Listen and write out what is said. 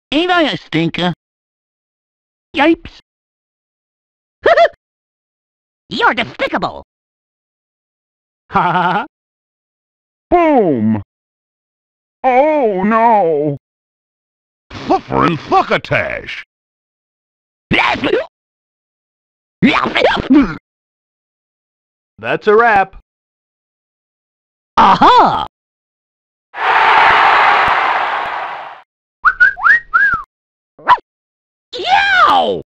Ain't I a stinker? Yipes! You're despicable! Ha ha ha! Boom! Oh no! Fluffer and Fuckatash! That's a wrap. Aha! Yow!